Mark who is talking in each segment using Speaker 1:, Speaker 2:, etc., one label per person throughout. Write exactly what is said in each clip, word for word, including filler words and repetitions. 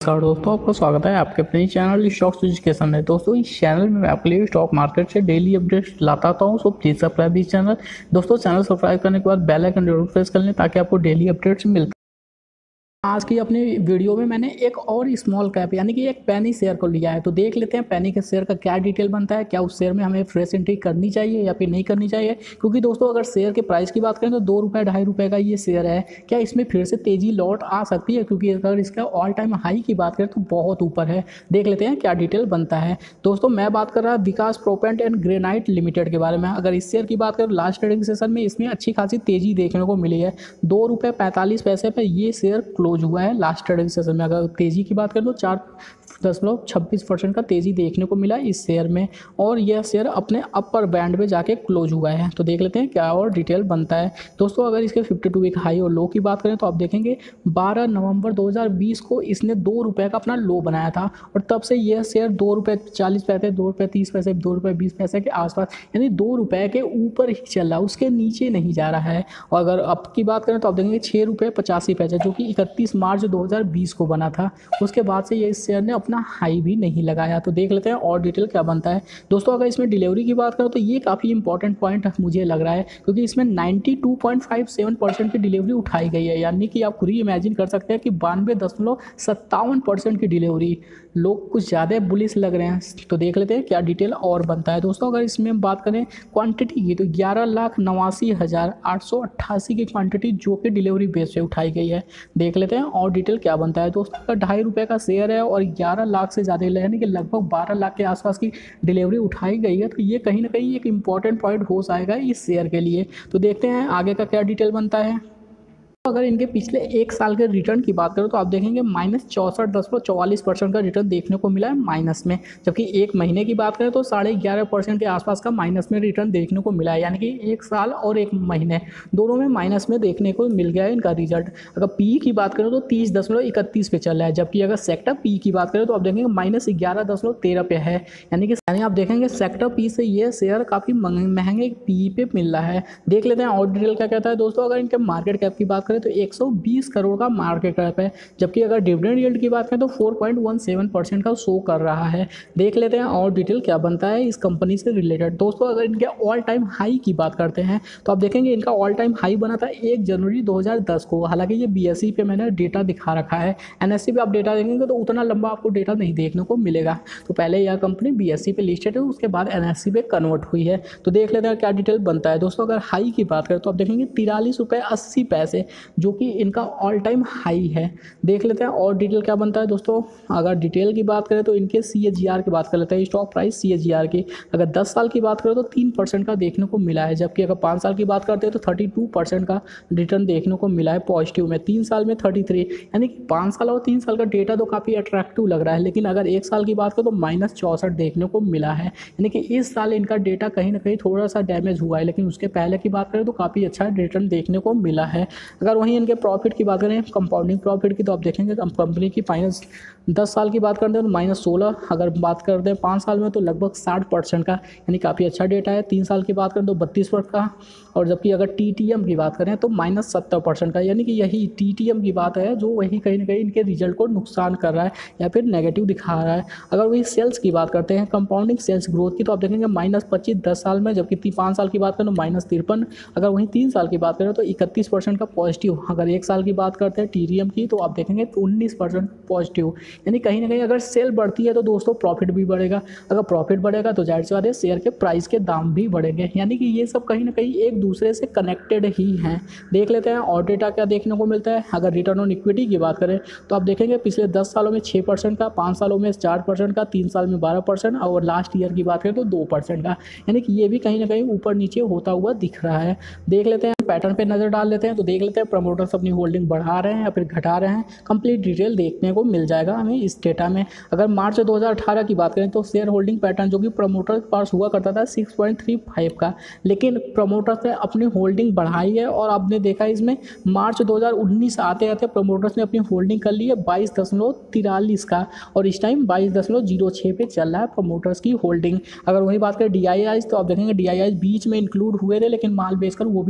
Speaker 1: नमस्कार दोस्तों, आपका स्वागत है आपके अपने चैनल स्टॉक्स एजुकेशन में। दोस्तों इस चैनल में मैं आपके लिए स्टॉक मार्केट से डेली अपडेट्स लाता आता हूँ। सो प्लीज सब्सक्राइब इस चैनल। दोस्तों चैनल सब्सक्राइब करने के बाद बेल आइकन जरूर प्रेस कर लें ताकि आपको डेली अपडेट्स मिलते। आज की अपने वीडियो में मैंने एक और स्मॉल कैप यानी कि एक पैनी शेयर को लिया है, तो देख लेते हैं पैनी के शेयर का क्या डिटेल बनता है। क्या उस शेयर में हमें फ्रेश एंट्री करनी चाहिए या फिर नहीं करनी चाहिए, क्योंकि दोस्तों अगर शेयर के प्राइस की बात करें तो दो रुपये ढाई रुपये का ये शेयर है। क्या इसमें फिर से तेजी लौट आ सकती है, क्योंकि अगर इसका ऑल टाइम हाई की बात करें तो बहुत ऊपर है। देख लेते हैं क्या डिटेल बनता है। दोस्तों मैं बात कर रहा Vikas proppant and granite limited के बारे में। अगर इस शेयर की बात करें लास्ट ट्रेडिंग सेशन में इसमें अच्छी खासी तेजी देखने को मिली है। दो रुपये पैंतालीस पैसे पर ये शेयर क्लोज हुआ है लास्ट ट्रेडिंग सेशन में। अगर तेजी की बात करें तो चार दशमलव छब्बीस परसेंट का तेजी देखने को मिला इस शेयर में, और यह शेयर अपने अपर बैंड में जाके क्लोज हुआ है। तो देख लेते हैं क्या और डिटेल बनता है। दोस्तों अगर इसके बावन वीक हाई और लो की बात करें तो आप देखेंगे बारह नवंबर दो हज़ार बीस को इसने दो रुपये का अपना लो बनाया था, और तब से यह शेयर दो रुपये चालीस पैसे दो रुपये तीस पैसे दो रुपये बीस पैसे के आसपास यानी दो रुपये के ऊपर ही चल रहा है, उसके नीचे नहीं जा रहा है। और अगर अब की बात करें तो आप देखेंगे छः रुपये पचासी पैसे जो कि इकतीस मार्च दो हज़ार बीस को बना था। उसके बाद से ये इस शेयर ने अपना हाई भी नहीं लगाया। तो देख लेते हैं और डिटेल क्या बनता है। दोस्तों अगर इसमें डिलीवरी की बात करें तो ये काफ़ी इंपॉर्टेंट पॉइंट मुझे लग रहा है, क्योंकि इसमें बानवे पॉइंट पाँच सात परसेंट की डिलीवरी उठाई गई है, यानी कि आप खुद ही इमेजिन कर सकते हैं कि बानवे दशमलव सत्तावन परसेंट की डिलीवरी। लोग कुछ ज़्यादा बुलिश लग रहे हैं। तो देख लेते हैं क्या डिटेल और बनता है। दोस्तों अगर इसमें बात करें क्वांटिटी की तो ग्यारह लाख नवासी हज़ार आठ सौ अट्ठासी की क्वांटिटी जो कि डिलीवरी बेस पे उठाई गई है। देख लेते हैं और डिटेल क्या बनता है। दोस्तों अगर ढाई रुपये का शेयर है और ग्यारह लाख से ज़्यादा यानी कि लगभग बारह लाख के आसपास की डिलीवरी उठाई गई है, तो ये कहीं ना कहीं एक इंपॉर्टेंट पॉइंट हो जाएगा इस शेयर के लिए। तो देखते हैं आगे का क्या डिटेल बनता है। अगर इनके पिछले एक साल के रिटर्न की बात करें तो आप देखेंगे माइनस चौंसठ दशमलव चौवालीस परसेंट का रिटर्न देखने को मिला है माइनस में, जबकि एक महीने की बात करें तो साढ़े ग्यारह परसेंट के आसपास का माइनस में रिटर्न देखने को मिला है, यानी कि एक साल और एक महीने दोनों में माइनस में देखने को मिल गया है इनका रिजल्ट। अगर पी की बात करें तो तीस दशमलव इकतीस पे चल रहा है, जबकि अगर सेक्टर पी की बात करें तो आप देखेंगे माइनस ग्यारह दशमलव तेरह पे है, यानी कि यानी आप देखेंगे सेक्टर पी से ये शेयर काफ़ी महंगे पी पे मिल रहा है। देख लेते हैं और डिटेल क्या कहता है। दोस्तों अगर इनके मार्केट कैप की बात करें तो एक सौ बीस करोड़ का मार्केट कैप है, जबकि अगर डिविडेंड यील्ड की बात करें तो चार पॉइंट एक सात परसेंट का शो कर रहा है। देख लेते हैं और डिटेल क्या बनता है इस कंपनी से रिलेटेड। दोस्तों अगर इनके ऑल टाइम हाई की बात करते हैं तो आप देखेंगे इनका ऑल टाइम हाई बना था एक जनवरी दो हज़ार दस को। हालांकि ये बीएसई पे मैंने डेटा दिखा रखा है, एनएससी पे आप डेटा देखेंगे तो उतना लंबा आपको डेटा नहीं देखने को मिलेगा। तो पहले यह कंपनी बीएसई पे लिस्टेड है, उसके बाद एनएससी पे कन्वर्ट हुई है। तो देख लेते हैं क्या डिटेल बनता है। दोस्तों अगर हाई की बात करें तो आप देखेंगे तिरालीस रुपये अस्सी पैसे जो कि इनका ऑल टाइम हाई है। देख लेते हैं और डिटेल क्या बनता है। दोस्तों अगर डिटेल की बात करें तो इनके सी ए जी आर की बात कर लेते हैं, stock price C A G R की। अगर दस साल की बात करें तो तीन परसेंट का देखने को मिला है, जबकि अगर पाँच साल की बात करते हैं तो थर्टी टू परसेंट का रिटर्न देखने को मिला है पॉजिटिव में। तीन साल में थर्टी थ्री, यानी कि पाँच साल और तीन साल का डेटा तो काफ़ी अट्रैक्टिव लग रहा है, लेकिन अगर एक साल की बात करें तो माइनस चौंसठ देखने को मिला है, यानी कि इस साल इनका डेटा कहीं ना कहीं थोड़ा सा डैमेज हुआ है, लेकिन उसके पहले की बात करें तो काफ़ी अच्छा रिटर्न देखने को मिला है। अगर वहीं इनके प्रॉफिट की बात करें कंपाउंडिंग प्रॉफिट की तो आप देखेंगे कंपनी की फाइनेंस दस साल की बात करते हैं तो माइनस सोलह, अगर बात करते हैं पाँच साल में तो लगभग साठ परसेंट का, यानी काफ़ी अच्छा डेटा है। तीन साल की बात करें तो बत्तीस परसेंट का, और जबकि अगर टी टी एम की बात करें तो माइनस सत्तर परसेंट का, यानी कि यही टी टी एम की बात है जो वही कहीं ना कहीं इनके रिजल्ट को नुकसान कर रहा है या फिर नेगेटिव दिखा रहा है। अगर वही सेल्स की बात करते हैं कंपाउंडिंग सेल्स ग्रोथ की तो आप देखेंगे माइनस पच्चीस दस साल में, जबकि पाँच साल की बात करें तो माइनस तिरपन। अगर वहीं तीन साल की बात करें तो इकतीस परसेंट का पॉजिटिव। अगर एक साल की बात करते हैं टी टी एम की तो आप देखेंगे तो उन्नीस परसेंट पॉजिटिव, यानी कहीं ना कहीं अगर सेल बढ़ती है तो दोस्तों प्रॉफिट भी बढ़ेगा। अगर प्रॉफिट बढ़ेगा तो जाहिर सी बात है शेयर के प्राइस के दाम भी बढ़ेंगे, यानी कि ये सब कहीं ना कहीं एक दूसरे से कनेक्टेड ही हैं। देख लेते हैं और डेटा क्या देखने को मिलता है। अगर रिटर्न ऑन इक्विटी की बात करें तो आप देखेंगे पिछले दस सालों में छः परसेंट का, पाँच सालों में चार परसेंट का, तीन साल में बारह परसेंट, और लास्ट ईयर की बात करें तो दो परसेंट का, यानी कि ये भी कहीं ना कहीं ऊपर नीचे होता हुआ दिख रहा है। देख लेते हैं पैटर्न पे नज़र डाल लेते हैं तो देख लेते हैं प्रमोटर्स अपनी होल्डिंग बढ़ा रहे हैं या फिर घटा रहे हैं। कंप्लीट डिटेल देखने को मिल जाएगा हमें इस डेटा में। अगर मार्च दो हज़ार अठारह की बात करें तो शेयर होल्डिंग पैटर्न जो कि प्रमोटर के पास हुआ करता था छह पॉइंट तीन पाँच का, लेकिन प्रमोटर्स ने अपनी होल्डिंग बढ़ाई है, और आपने देखा इसमें मार्च दो हज़ार उन्नीस आते आते प्रमोटर्स ने अपनी होल्डिंग कर ली है बाईस दशमलव तिरालीस का, और इस टाइम बाईस दशमलव जीरो छः पे चल रहा है प्रमोटर्स की होल्डिंग। अगर वही बात करें डी आई आईज तो आप देखेंगे डी आई आईज बीच में इंक्लूड हुए थे, लेकिन माल बेचकर वो भी निकल चुके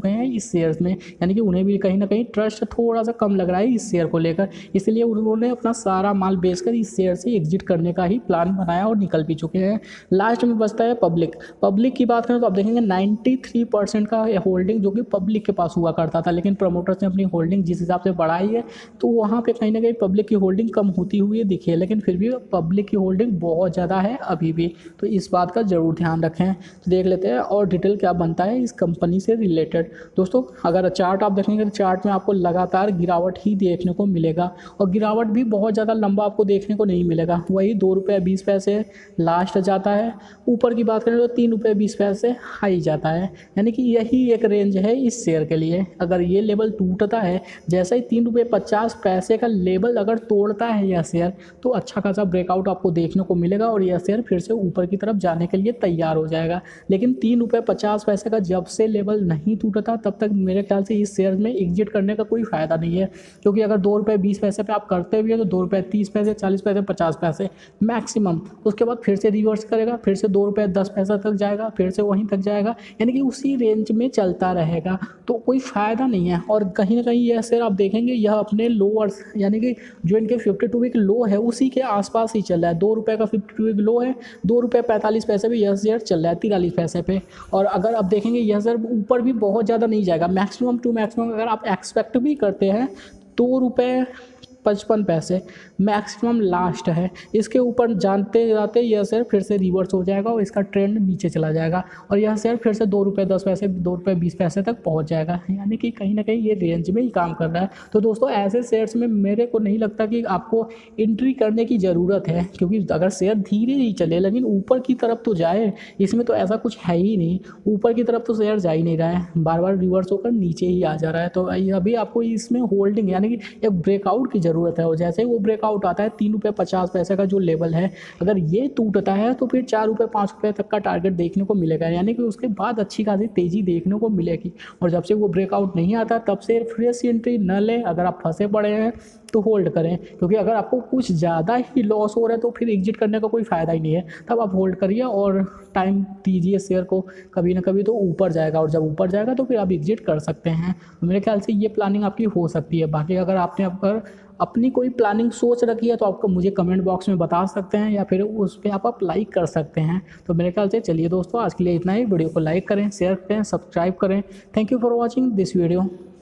Speaker 1: चुके हैं इस शेयर्स में, यानी कि उन्हें भी कहीं ना कहीं ट्रस्ट थोड़ा सा कम लग रहा है इस शेयर को लेकर, इसलिए उन्होंने अपना सारा माल बेचकर इस शेयर से एग्जिट करने का ही प्लान बनाया और निकल भी चुके हैं। लास्ट में बचता है पब्लिक। पब्लिक की बात करें तो आप देखेंगे नाइन्टी थ्री परसेंट का होल्डिंग जो कि पब्लिक के पास हुआ करता था, लेकिन प्रमोटर्स ने अपनी होल्डिंग जिस हिसाब से बढ़ाई है तो वहाँ पे कहीं ना कहीं पब्लिक की होल्डिंग कम होती हुई दिखी है, लेकिन फिर भी पब्लिक की होल्डिंग बहुत ज़्यादा है अभी भी, तो इस बात का ज़रूर ध्यान रखें। तो देख लेते हैं और डिटेल क्या बनता है इस कंपनी से रिलेटेड। दोस्तों अगर चार्ट आप देखेंगे तो चार्ट में आपको लगातार गिरावट ही देखने को मिलेगा, और गिरावट भी बहुत ज़्यादा लंबा आपको देखने को नहीं मिलेगा, वही दो रुपये बीस पैसे लास्ट जाता है, ऊपर की बात करें तो तीन रुपये बीस पैसे हाई जाता है, यानी कि यही एक रेंज है इस शेयर के लिए। अगर ये लेवल टूटता है, जैसे ही तीन रुपये पचास पैसे का लेवल अगर तोड़ता है यह शेयर, तो अच्छा खासा ब्रेकआउट आपको देखने को मिलेगा और यह शेयर फिर से ऊपर की तरफ जाने के लिए तैयार हो जाएगा। लेकिन तीन रुपये पचास पैसे का जब से लेवल नहीं टूटता तब तक मेरे ख्याल से इस शेयर में एग्जिट करने का कोई फ़ायदा नहीं है, क्योंकि अगर दो रुपये बीस पैसे पे आप करते भी हो तो दो रुपये तीस पैसे, चालीस पैसे, पचास पैसे मैक्सिमम, उसके बाद फिर से रिवर्स करेगा, फिर से दो रुपये दस पैसा तक जाएगा, फिर से वहीं तक जाएगा, यानी कि उसी रेंज में चलता रहेगा, तो कोई फ़ायदा नहीं है। और कहीं ना कहीं यह शेयर आप देखेंगे यह अपने लोअर्स यानी कि जो इनके फिफ्टी टू वीक लो है उसी के आसपास ही चल रहा है। दो रुपये का फिफ्टी टू वीक लो है, दो रुपये पैंतालीस पैसे भी यह शेयर चल रहा है तिरालीस पैसे पे, और अगर आप देखेंगे यह शेयर ऊपर भी बहुत ज़्यादा नहीं जाएगा, मैक्सिमम टू मैक्सिमम अगर आप एक्सपेक्ट भी करते हैं दो रुपये पचपन पैसे मैक्सिमम लास्ट है, इसके ऊपर जानते जाते यह शेयर फिर से रिवर्स हो जाएगा और इसका ट्रेंड नीचे चला जाएगा और यह शेयर फिर से दो रुपये दस पैसे दो रुपये बीस पैसे तक पहुंच जाएगा, यानी कि कहीं ना कहीं ये रेंज में ही काम कर रहा है। तो दोस्तों ऐसे शेयर्स में मेरे को नहीं लगता कि आपको एंट्री करने की ज़रूरत है, क्योंकि अगर शेयर धीरे ही चले लेकिन ऊपर की तरफ तो जाए, इसमें तो ऐसा कुछ है ही नहीं, ऊपर की तरफ तो शेयर जा ही नहीं रहा है, बार बार रिवर्स होकर नीचे ही आ जा रहा है। तो अभी आपको इसमें होल्डिंग यानी कि एक ब्रेकआउट की ज़रूरत है, और जैसे ही वो ब्रेकआउट आता है तीन रुपये पचास पैसे का जो लेवल है अगर ये टूटता है तो फिर चार रुपये पाँच रुपये तक का टारगेट देखने को मिलेगा, यानी कि उसके बाद अच्छी खासी तेज़ी देखने को मिलेगी। और जब से वो ब्रेकआउट नहीं आता तब से फ्रेश एंट्री न लें, अगर आप फंसे पड़े हैं तो होल्ड करें, क्योंकि अगर आपको कुछ ज़्यादा ही लॉस हो रहा है तो फिर एग्जिट करने का कोई फ़ायदा ही नहीं है, तब आप होल्ड करिए और टाइम दीजिए शेयर को, कभी ना कभी तो ऊपर जाएगा और जब ऊपर जाएगा तो फिर आप एग्जिट कर सकते हैं। तो मेरे ख्याल से ये प्लानिंग आपकी हो सकती है। बाकी अगर आपने अगर अपनी कोई प्लानिंग सोच रखी है तो आपको मुझे कमेंट बॉक्स में बता सकते हैं या फिर उस पर आप लाइक कर सकते हैं। तो मेरे ख्याल से चलिए दोस्तों आज के लिए इतना ही, वीडियो को लाइक करें, शेयर करें, सब्सक्राइब करें। Thank you for watching this video.